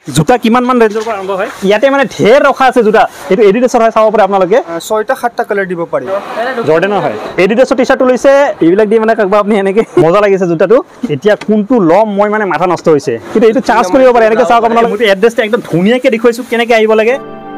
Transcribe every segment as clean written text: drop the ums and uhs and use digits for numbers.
জোতা কিমান মান ৰেঞ্জৰ পৰা আৰম্ভ হয় ইয়াতে মানে ঢেৰ ৰখা আছে জোতা এটো এডিডাছৰ হয় চাব পাৰে আপোনালোকে 6টা 7টা কালাৰ দিব পাৰি জৰ্ডানৰ হয় এডিডাছৰ টি-শাৰ্ট লৈছে এইবিলাক দি মানে কাকবা আপুনি এনেকে মজা লাগিছে জোতাটো এতিয়া কোনটো লম মই মানে মাথা নষ্ট হৈছে কিন্তু এইটো চাৰ্জ কৰিব পাৰে এনেকে চাওক আপোনালোকে মই এড্ৰেছটো একদম ধুনিয়াকে দেখুৱাইছো কেনেকে আহিব লাগে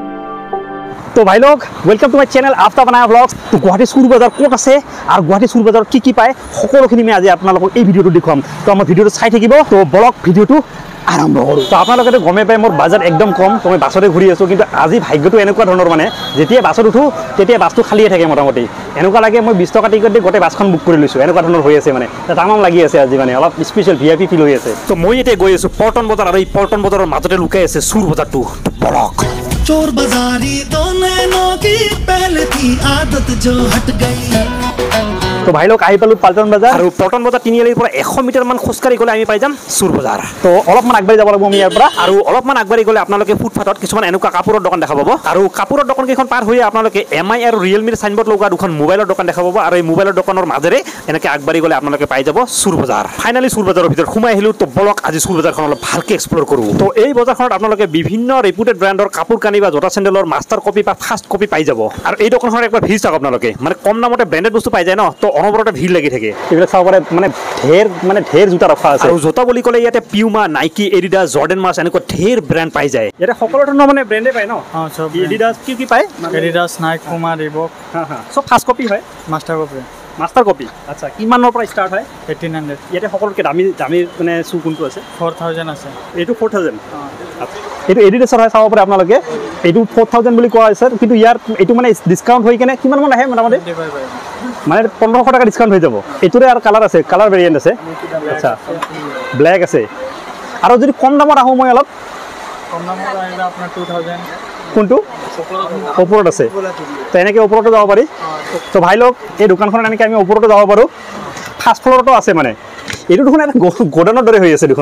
तो भाई लोग welcome to my channel Aftab Anaya vlogs तो गुवाहाटी चोर बाजार कोट আছে আর গুৱাহাটী চোৰ বাজাৰত কি পায় সকলোখিনি মই আজি আপোনালোকক এই ভিডিওটো দেখুৱাম তো আমাৰ ভিডিওটো চাই থাকিব তো ব্লগ ভিডিওটো আৰম্ভ কৰো তো আপোনালোকে গমে পায় মোৰ বাজেট একদম কম তো মই বাছতে ঘূৰি আছো কিন্তু আজি ভাগ্যটো এনেকুৱা ধৰণৰ মানে যেতিয়া বাছত উঠো তেতিয়া বাছটো খালিয়ে থাকে মোটামুটি এনেকুৱা লাগে মই 20 টকা টিকট দি গোটেই বাছখন বুক কৰি লৈছো এনেকুৱা ধৰণৰ হৈ আছে মানে তামাম লাগি আছে আজি মানে অলপ স্পেশাল ভিআইপি ফিল হৈ আছে তো মই এতিয়া গৈ আছো পল্টন বজাৰ আৰু এই পল্টন বজাৰৰ মাজতে লুকাই আছে চোৰ বাজাৰটো ব্লগ चोर बाजारी दो नैनों की पहले थी आदत जो हट गई तो भाई लोग आइ पालु पल्टन बाजार আৰু পল্টন বাজাৰ তিনিআলিৰ পৰা 100 মিটাৰ মান খোজকাৰি গলে আমি পাই যাম চোৰ বাজাৰ তো অলপমান আগবাঢ়ি যাব লাগিব আমি ইয়াৰ পৰা আৰু অলপমান আগবাঢ়ি গলে আপোনালোকে ফুটপাথত কিছুমান এনেকুৱা কাপোৰৰ দোকান দেখা পাব আৰু কাপোৰৰ দোকান কেইখন পাৰ হৈ আপোনালোকে এমআই আৰু ৰিয়েলমিৰ সাইনবোৰ্ড লগা দুখন মোবাইলৰ দোকান দেখা পাব আৰু এই মোবাইলৰ দোকানৰ মাজেৰে এনেকৈ আগবাঢ়ি গলে আপোনালোকে পাই যাব চোৰ বাজাৰ ফাইনালি চোৰ বাজাৰৰ ভিতৰত সোমাই আহিলো তো বলক আজি চোৰ বাজাৰখন অলপ ভালকৈ এক্সপ্লোৰ কৰো তো এই বজাৰখনত আপোনালোকে বিভিন্ন ৰেপুটেড ব্ৰ্যান্ডৰ কাপোৰ কানি বা জোতা চেন্ডেলৰ মাষ্টাৰ কপি বা ফাৰ্ষ্ট কপি পাই যাব আৰু এই দোকানখনৰ একবাৰ ভিৰ চাওক আপোনালোকে মানে কম দামতে ব্ৰ্যান্ডেড বস্তু পাই যায় ন তো অনবৰতে ভিৰ লাগি থাকে এইবিলাক চাব পাৰে মানে ঢেৰ জোতা ৰখা আছে আৰু জোতা বুলি ক'লে ইয়াতে পিউমা নাইকি এডিডাছ জৰ্ডান মাছ এনেকুৱা ঢেৰ ব্ৰ্যান্ড পাই যায় ইয়াতে সকলো ধৰণৰ মানে ব্ৰ্যান্ডে পায় ন সব এডিডাছ কি পায় এডিডাছ নাইকি পুমা ৰিবক সব ফাৰ্ষ্ট কপি হয় মাষ্টাৰ কপি আচ্ছা কিমানৰ পৰা ষ্টাৰ্ট হয় 1800 ইয়াতে সকলোকে দামী মানে সু কোনটো আছে 4000 আছে এইটো 4000 আচ্ছা এইটো এডিডাছৰ হয় চাব পাৰে আপোনালোকে এইটো 4000 বুলি কোৱা আছে কিন্তু ইয়াৰ এইটো মানে ডিসকাউন্ট হৈ কেনে কিমান মান আহে মোটামুটি মানে 1500 টাকা ডিসকাউন্ট হৈ যাব এইটোৰে আৰু কালাৰ আছে কালাৰ ভেৰিয়েন্ট আছে আচ্ছা ব্ল্যাক আছে আৰু যদি কম দামত আহো মই অলপ কম দামত আহিলে আপোনাৰ 2000 কোনটো ওপৰত আছে তো এনেকৈ ওপৰতো যাব পাৰি তো ভাই লোক এই দোকানখনত এনেকৈ আমি ওপৰতো যাব পাৰোঁ ফাৰ্ষ্ট ফ্ল'ৰতো আছে মানে এইটো দেখোন এটা গোডাউনৰ দৰে হৈ আছে দেখোন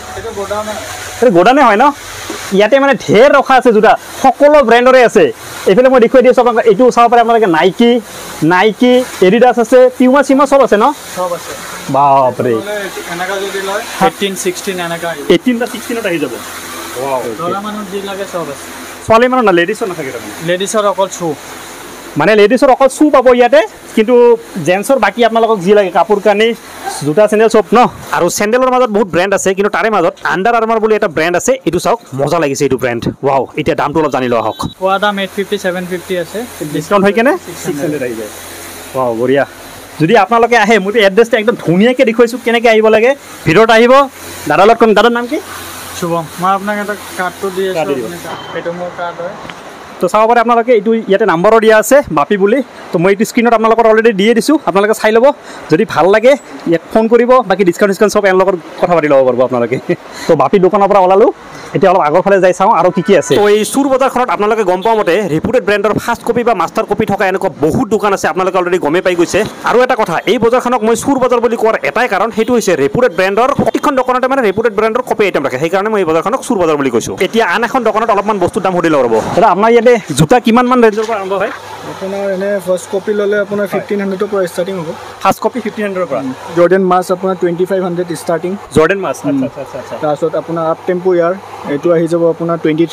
এইটো গোডাউনে হয় ন ইয়াতে মানে ঢেৰ ৰখা আছে জোতা সকলো ব্ৰেণ্ডৰে আছে এইফালে মই দেখুৱাই দিছোঁ আপোনালোকে এইটো চাব পাৰে আপোনালোকে নাইকি এডিডাছ আছে পিউমা চিমা সব আছে ন সব আছে বাপৰে এনেকা যদি লয় 15 16 এনেকা 18 বা 16 ত আহি যাব ওয়াও দৰা মানুহ যি লাগে সব আছে ছোৱালী মানুহ না লেডিছৰ নাথাকে তাৰমানে লেডিছৰ অকল শু মানে লেডিছৰ অকল শু পাব ইয়াতে কিন্তু জেন্টছৰ বাকি আপোনালোকক যি লাগে কাপোৰ কানি জোতা চেন্ডেল সব ন আৰু চেন্ডেলৰ মাজত বহুত ব্ৰ্যান্ড আছে কিন্তু তাৰে মাজত আন্ডাৰ আৰ্মাৰ বুলি এটা ব্ৰ্যান্ড আছে এইটো চাওক মজা লাগিছে এইটো ব্ৰ্যান্ড ওয়াও এতিয়া দামটো অলপ জানি লওক কোৱা দাম 850 750 আছে ডিসকাউন্ট হৈ কেনে 600 আহি যায় ওয়াও বঢ়িয়া যদি আপোনালোকে আহে মই এড্ৰেছটো একদম ধুনিয়াকৈ দেখুৱাইছো কেনেকৈ আহিব লাগে ভিডিঅ'ত আহিব দাদাৰ লগত কোন দাদাৰ নাম কি শুভম মই আপোনাক এটা কাৰ্ডটো দি আছো এইটো মোৰ কাৰ্ড হয় তো চাব পাৰে আপোনালোকে এইটো ইয়াতে নাম্বাৰো দিয়া আছে বাপি বুলি তো মই এইটো স্ক্ৰীনত আপোনালোকৰ অলৰেডি দিয়ে দিছোঁ আপোনালোকে চাই ল'ব যদি ভাল লাগে ইয়াত ফোন কৰিব বাকী ডিছকাউণ্ট সব এওঁলোকৰ কথা পাতি ল'ব পাৰিব আপোনালোকে তো বাপি দোকানৰ পৰা ওলালোঁ এতিয়া অলপ আগৰ ফালে যাই চাওঁ আৰু কি আছে তো এই চোৰ বজাৰখনত আপোনালোকে গম পোৱা মতে ৰেপুটেড ব্ৰেণ্ডৰ ফাৰ্ষ্ট কপি বা মাষ্টাৰ কপি থকা এনেকুৱা বহুত দোকান আছে আপোনালোকে অলৰেডি গমেই পাই গৈছে আৰু এটা কথা এই বজাৰখনক মই চোৰ বজাৰ বুলি কোৱাৰ এটাই কাৰণ সেইটো হৈছে ৰেপুটেড ব্ৰেণ্ডৰ প্ৰতিখন দোকানতে মানে ৰেপুটেড ব্ৰেণ্ডৰ কপি আইটেম ৰাখে সেইকাৰণে মই এই বজাৰখনক চোৰ বজাৰ বুলি কৈছোঁ এতিয়া আন এখন দোকানত অলপমান বস্তুৰ দাম সুধি ল'ব দাদা আপোনাৰ ইয়াতে জোতা কিমান মান ৰেঞ্জৰ পৰা আৰম্ভ হয় আপোনাৰ এনে ফাৰ্ষ্ট কপি ল'লে আপোনাৰ 1500 ৰ পৰা ষ্টাৰ্টিং হ'ব ফাৰ্ষ্ট কপি 1500 ৰ পৰা জৰ্ডান মাছ আপোনাৰ 2500 ষ্টাৰ্টিং জৰ্ডান মাছ আচ্ছা তাৰপিছত আপোনাৰ আপ টেম্পো ইয়াৰ এইটো আহি যাব আপোনাৰ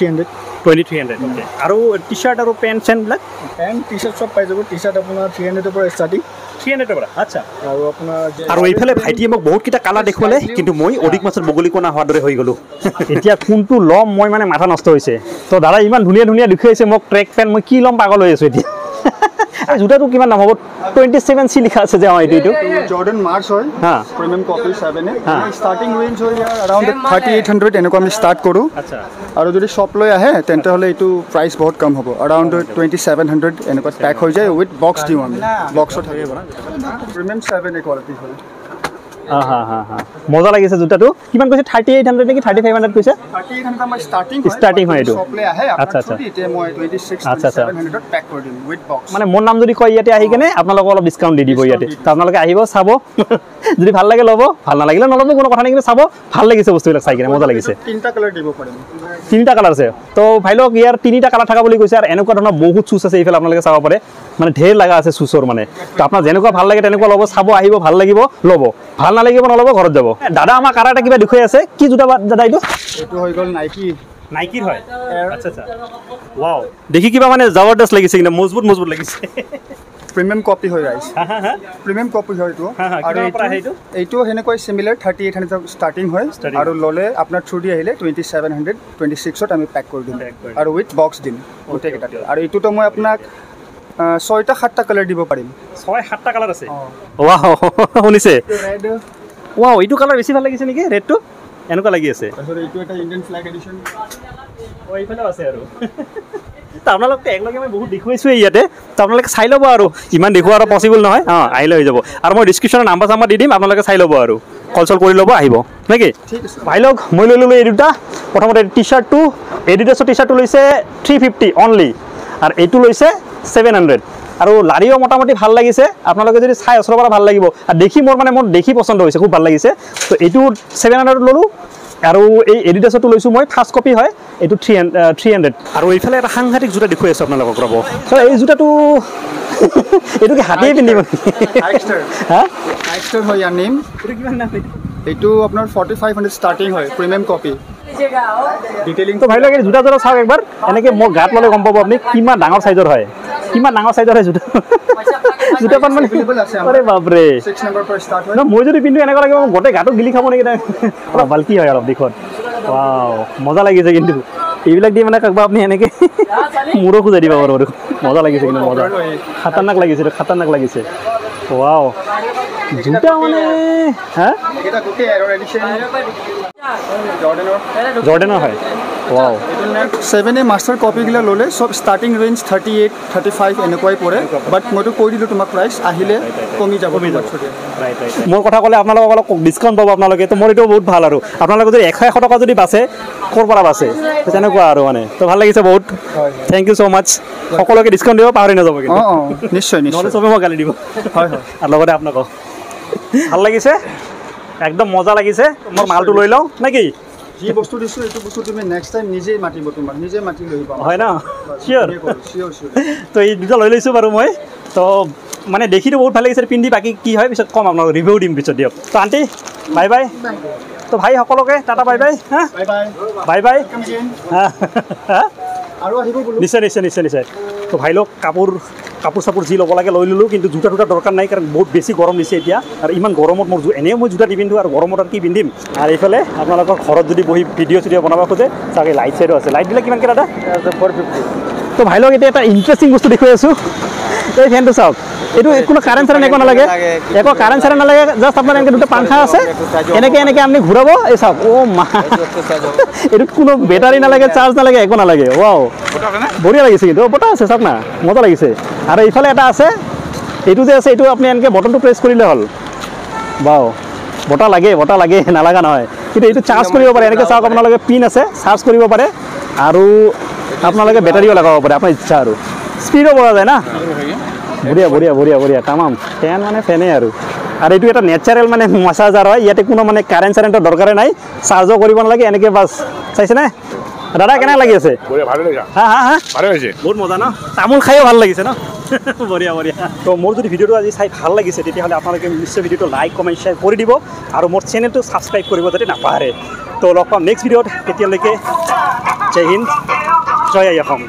2300 আৰু টি-শাৰ্ট আৰু পেণ্ট চেণ্টবিলাক পেণ্ট টি-শাৰ্ট সব পাই যাব টি-শাৰ্ট আপোনাৰ 300 ৰ পৰা ষ্টাৰ্টিং 300 ৰ পৰা আচ্ছা আৰু আপোনাৰ আৰু এইফালে ভাইটিয়ে মোক বহুত কিটা কালাৰ দেখুৱালে কিন্তু মই অধিক মাছৰ বগলী কোনা হোৱাৰ দৰে হৈ গ'লো এতিয়া কোনটো ল'ম মই মানে মাথা নষ্ট হৈছে তো দাদা ইমান ধুনীয়া দেখুৱাইছে মোক ট্ৰেক পেণ্ট মই কি ল'ম পাগল হৈ আছোঁ এতিয়া জোতাটো কিমান দাম হ'ব 27 সি লিখা আছে যে এইটো জৰ্ডান মাৰ্চ হয় প্ৰিমিয়াম কপি 7 ষ্টাৰ্টিং ৰেঞ্জ হয় अराउंड 3800 এনেকুৱা আমি ষ্টাৰ্ট কৰোঁ আচ্ছা আৰু যদি শপ লৈ আহে তেন্তে হ'লে এইটো প্ৰাইচ বহুত কম হ'ব अराउंड 2700 এনেকুৱা পেক হৈ যায় উইথ বক্স দিওঁ আমি বক্সত থাকিব প্ৰিমিয়াম 7 কোৱালিটি হয় মজা লাগিছে জোতাটো কিমান কৈছে 3800 নেকি 3500 কৈছে 3800 আমাৰ ষ্টাৰ্টিং হয় এইটো আচ্ছা এতিয়া মই 26700 পেক কৰি দিম উইথ বক্স মানে মোৰ নাম যদি কয় ইয়াতে আহি কেনে আপোনালোকক অলপ ডিসকাউন্ট দি দিব ইয়াতে তো আপোনালোকে আহিব চাব যদি ভাল লাগে ল'ব ভাল নালাগিলে নল'ব কোনো কথা নাই কিন্তু চাব ভাল লাগিছে বস্তুবিলাক চাই কেনে মজা লাগিছে তিনিটা কালাৰ দিব পাৰিম তিনিটা কালাৰ আছে তো ভাই লোক ইয়াৰ তিনিটা কালাৰ থকা বুলি কৈছে আৰু এনেকুৱা ধৰণৰ বহুত চুজ আছে এইফালে আপোনালোকে চাব পাৰে মানে ঢেৰ লাগা আছে চুজৰ মানে তো আপোনাৰ যেনেকুৱা ভাল লাগে তেনেকুৱা ল'ব চাব আহিব ভাল লাগিব ল'ব ভাল নালাগিব নল'ব ঘৰত যাব দাদা আমাৰ কাৰাটা কিবা দেখুৱাই আছে কি জোতা দাদা এইটো হৈ গ'ল নাইকি নাইকিৰ হয় আচ্ছা আচ্ছা ওয়াও দেখি কিবা মানে জবৰদস্ত লাগিছে কিন্তু মজবুত মজবুত লাগিছে প্ৰিমিয়াম কপি হয় গাইছ প্ৰিমিয়াম কপি হয় এইটো আৰু এইটো হেনেকৈ সিমিলাৰ 3800 ষ্টাৰ্টিং হয় আৰু ললে আপোনাৰ 3D আহিলে 2700 26ত আমি পেক কৰি দিম আৰু উইথ বক্স দিম গোটেই কেইটা আৰু এইটোতো মই আপোনাক 6টা 7টা কালাৰ দিব পাৰিম 6-7টা কালাৰ আছে ওয়াও শুনিছে ৰেড ওয়াও এইটো কালাৰ বেছি ভাল লাগিছে নেকি ৰেডটো এনেকুৱা লাগি আছে আৰু এইটো এটা ইণ্ডিয়ান ফ্ল্যাগ এডিশন ও এইফালে আছে আৰু তো আপোনালোকে একলগে মই বহুত দেখুৱাইছোঁ ইয়াতে তো আপোনালোকে চাই ল'ব আৰু ইমান দেখুৱা আৰু পচিবল নহয় আহিলে হৈ যাব আৰু মই ডিছক্ৰিপশ্যনত নাম্বাৰ চাম্বাৰ দি দিম আপোনালোকে চাই ল'ব আৰু কল চল কৰি ল'ব আহিব নেকি ভাই লওক মই লৈ ল'লোঁ এই দুটা প্ৰথমতে টি চাৰ্টটো এডিডাছৰ টি চাৰ্টটো লৈছে 350 অনলি আৰু এইটো লৈছে 700 আৰু লাৰিও মোটামুটি ভাল লাগিছে আপোনালোকে যদি চাই ওচৰৰ পৰা ভাল লাগিব আৰু দেখি মোৰ দেখি পছন্দ হৈছে খুব ভাল লাগিছে তো এইটো 700 ল'লোঁ আৰু এই এডিডাছটো লৈছোঁ মই ফাৰ্ষ্ট কপি হয় এইটো 300 আৰু এইফালে এটা সাংঘাতিক জোতা দেখুৱাই আছোঁ আপোনালোকক ৰ'ব তো এই জোতাটো এইটো কি হাতেই পিন্ধিব এক্সট্ৰা হয় ইয়াৰ নেম এইটো কিমান দাম এইটো আপোনাৰ 4500 ষ্টাৰ্টিং হয় প্ৰিমিয়াম কপি ডিটেইলিং তো ভাই লাগে জোতা জোতা চাওক একবাৰ এনেকৈ মই গাত ল'লে গম পাব আপুনি কিমান ডাঙৰ চাইজৰ হয় জোতা জোতাখন মানে আৰে বাপৰে 6 নম্বৰ পৰা ষ্টাৰ্ট হয় মই যদি পিন্ধো এনেকুৱা লাগে মই গোটেই গাটো গিলি খাব নেকি অলপ বাল্টি হয় অলপ দেখত ৱাও মজা লাগিছে কিন্তু এইবিলাক দি মানে কাকবা আপুনি এনেকৈ মূৰো খুজাই দিব পাৰোঁ আৰু মজা লাগিছে কিন্তু মজা খাতাৰনাক লাগিছে ৱাও জোতা মানে হা এটা গোটেই এৰৰ এডিশন জৰ্ডেনৰ হয় ৱাও 7A মাষ্টাৰ কপিগিলা ল'লে সব ষ্টাৰ্টিং ৰেঞ্জ 38 35 এনেকুৱাই পৰে বাট মইতো কৈ দিলোঁ তোমাক প্ৰাইচ আহিলে কমি যাব মোৰ কথা ক'লে আপোনালোকক অলপ ডিছকাউণ্ট পাব আপোনালোকে তো মোৰ এইটো বহুত ভাল আৰু আপোনালোকে যদি 100 টকা যদি বাচে ক'ৰ পৰা বাচে তেনেকুৱা আৰু মানে তো ভাল লাগিছে বহুত থেংক ইউ ছ' মাছ সকলোকে ডিছকাউণ্ট দিব পাহৰি নাযাব কিন্তু নিশ্চয় নহ'লে চবে মই গালি দিব হয় আৰু লগতে আপোনালোকক ভাল লাগিছে একদম মজা লাগিছে মই মালটো লৈ লওঁ নেকি যি বস্তু দিছোঁ এইটো বস্তু তুমি নেক্সট টাইম নিজেই মাতিব তোমাক নিজে মাতি লৈ পাবা হয় ন চিয়'ৰ তো এই দুটা লৈ লৈছোঁ বাৰু মই তো মানে দেখিতো বহুত ভাল লাগিছে পিন্ধি বাকী কি হয় পিছত কম আপোনালোক ৰিভিউ দিম পিছত দিয়ক তো আণ্টি বাই বাই তো ভাই সকলোকে টাটা বাই বাই হা বাই বাই আৰু আহিব বোলো নিশ্চয় তো ভাই লওক কাপোৰ চাপোৰ যি ল'ব লাগে লৈ ল'লোঁ কিন্তু জোতা দৰকাৰ নাই কাৰণ বহুত বেছি গৰম দিছে এতিয়া আৰু ইমান গৰমত মোৰ এনেও মই জোতা নিপিন্ধোঁ আৰু গৰমত আৰু কি পিন্ধিম আৰু এইফালে আপোনালোকৰ ঘৰত যদি বহি ভিডিঅ' চিডিঅ' বনাব খোজে চাগে লাইট চাইডো আছে লাইট দিলে কিমানকৈ দাদা 450 তো ভাই লওক এতিয়া এটা ইণ্টাৰেষ্টিং বস্তু দেখুৱাই আছোঁ এই ফেনটো চাওক এইটো কোনো কাৰেণ্ট চাৰেণ্ট একো নালাগে জাষ্ট আপোনাৰ এনেকৈ দুটা পাংখা আছে এনেকৈ আপুনি ঘূৰাব এই চাওক মা এইটোত কোনো বেটাৰী নালাগে চাৰ্জ নালাগে একো নালাগে ৱাও বঢ়িয়া লাগিছে কিন্তু বতাহ আছে চাওক না মজা লাগিছে আৰু এইফালে এটা আছে এইটো যে আছে এইটো আপুনি এনেকৈ বটনটো প্ৰেছ কৰিলে হ'ল ৱাও বতাহ লাগে নালাগা নহয় কিন্তু এইটো চাৰ্জ কৰিব পাৰে এনেকৈ চাওক আপোনালোকে পিন আছে চাৰ্জ কৰিব পাৰে আৰু আপোনালোকে বেটাৰীও লগাব পাৰে আপোনাৰ ইচ্ছা আৰু স্পীডো পৰা যায় না বঢ়িয়া তামাম ফেন মানে ফেনেই আৰু এইটো এটা নেচাৰেল মানে মাছাজাৰ হয় ইয়াতে কোনো মানে কাৰেণ্ট চাৰেণ্টৰ দৰকাৰে নাই চাৰ্জো কৰিব নালাগে এনেকৈ বাছ চাইছেনে দাদা কেনেকৈ লাগি আছে বহুত মজা ন তামোল খায়ো ভাল লাগিছে ন বঢ়িয়া তো মোৰ যদি ভিডিঅ'টো আজি চাই ভাল লাগিছে তেতিয়াহ'লে আপোনালোকে নিশ্চয় ভিডিঅ'টো লাইক কমেণ্ট শ্বেয়াৰ কৰি দিব আৰু মোৰ চেনেলটো ছাবস্ক্ৰাইব কৰিব যাতে নাপাহৰে তো লগ পাম নেক্সট ভিডিঅ'ত তেতিয়ালৈকে জয় হিন্দ জয় আই অসম